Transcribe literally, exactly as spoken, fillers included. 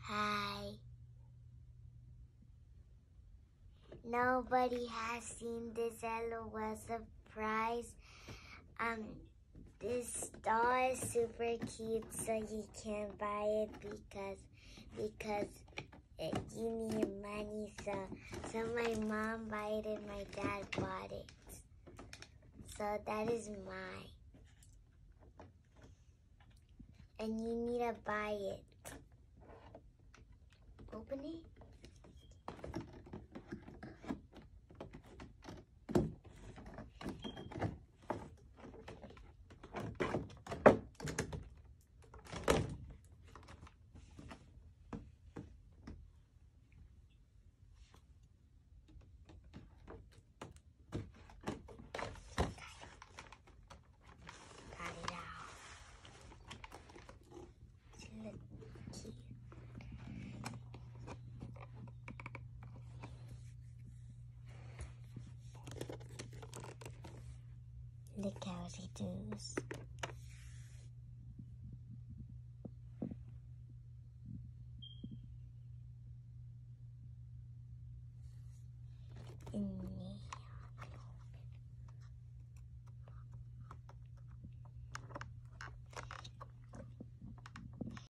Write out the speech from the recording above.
Hi. Nobody has seen this LOL surprise. Um, this doll is super cute, so you can't buy it because because it, you need money. So so my mom bought it and my dad bought it. So that is mine. And you need to buy it. Open it. Look how she does.